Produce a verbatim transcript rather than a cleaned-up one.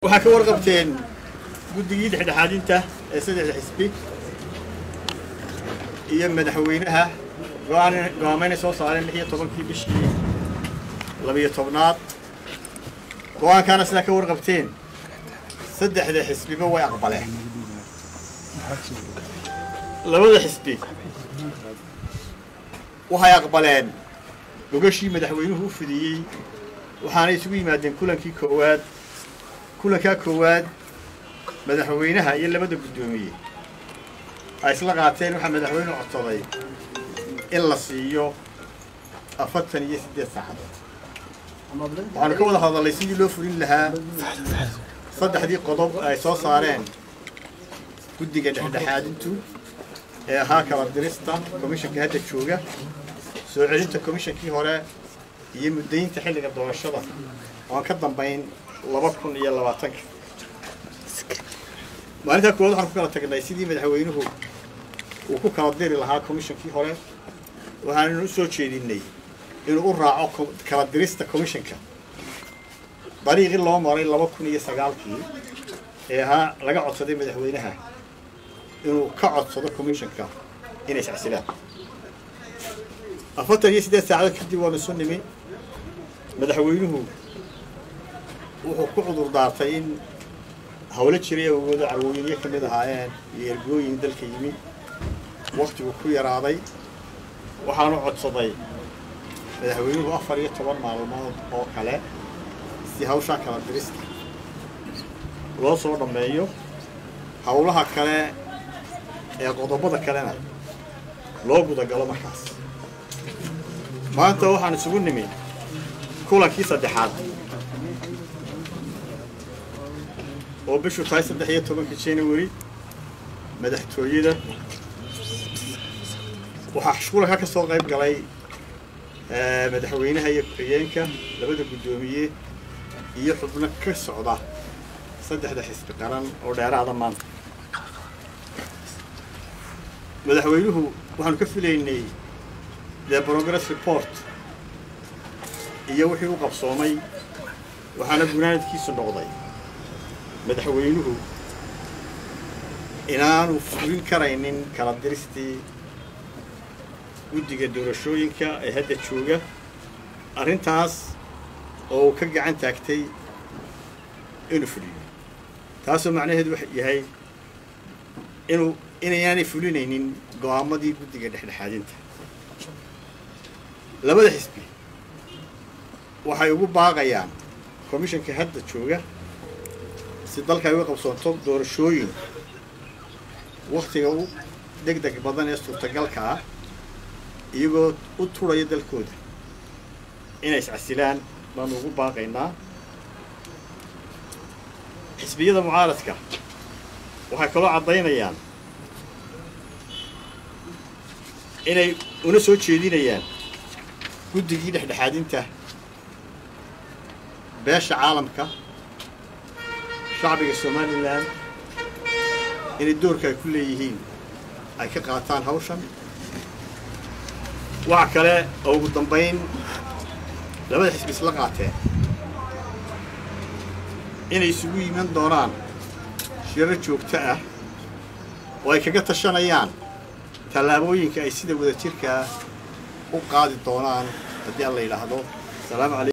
waxaa ka warqabteen guddigii dhexdhexaadinta ee saddexda xisbi iyo madaxweynaha go'aamayna soo saareen lix iyo tobankii bishii labiyo tobnaad go'aankaana sidaa ka warqabteen saddexda xisbiba way aqbaleen labada xisbi waxay aqbaleen gogashii madaxweynuhu u fidiyey waxaana isugu yimaadeen kulankii koowaad kulankaa koowaad madaxweynaha iyo labada guddoomiye ay isla qaateen waxaa madaxweynuhu codsaday in la siiyo afartan iyo siddeed saacadood waxaanu ka wada hadalnay sidii loo fulin lahaa saddexdii qodob ay soo saareen guddiga dhexdhexaadintu ee ahaa kala dirista komishanka hadda jooga soo celinta komishankii hore iyo muddaynta xilliga doorashada oan ka dambayn laba kun iyo labaatanka maalintaa koowaad waxaan ku kala tagnay sidii madaxweynuhu uu ku kala diri lahaa komishankii hore waxaannu u soo jeedinnay inuu u raaco kala dirista komishanka dariiqii loo maray laba kun iyo sagaalkii ee ahaa laga codsaday madaxweynaha inuu ka codsado komishanka inay iscasilaan afartan iyo siddeed saacadood kadib waanu isu nimi madaxweynuhu wuxuu ku cudur daartay in hawlo jiray awooda carwooyinyo ka mid ahaayeen iyo ergooyin dalka yimi waktigu ku yaraaday waxaanu codsaday madaxweynuhu afar iyo toban maalmood oo kale si hawshaa kala dirista loo soo dhammeeyo hawlaha kale ee qodobada kalena loo gudagalo markaas maanta waxaan isugu nimi kulankii saddexaad oo bishu tahay saddex iyo tobankii january madaxtooyada waxaa kulanka ka soo qayb galay madaxweynaha iyo ku-xigeenka labada guddoomiye iyo xubno ka socda saddexda xisbi qaran oo dheeraada maanta madaxweynuhu waxaanu ka filaynay the progress report iyo wixii u qabsoomay waxaana gunaanadkiisu noqday madaxweynuhu inaanu fulin karaynin kala diristii guddiga doorashooyinka ee hadda jooga arrintaas oo uu ka gacan taagtay inuu fuliyo taasoo macnaheedu waxa yahay inuu inayaanay fulinaynin go'aamadii guddiga dhexdhexaadinta labada xisbi waxay ugu baaqayaan komishanka hadda jooga si dalka ay uga qabsoonto doorashooyin waktiga u deg deg badan ee suurtagalka ah iyagoo u turaya dalkooda inay iscasilaan baanu ugu baaqaynaa xisbiyada mucaaradka waxay kaloo caddaynayaan inay una soo jeedinayaan guddigii dhexdhexaadinta beesha caalamka shacbiga somalilan inay doorka ay ku leeyihiin ay ka qaataan hawshan waxa kale oo ugu dambayn labada xisbi isla qaateen inay isugu yiman doonaan shirar joogto ah oo ay kaga tashanayaan tallaabooyinka ay sida wadajirka u qaadi doonaan haddii aan la yidhaahdo salaamu calaykum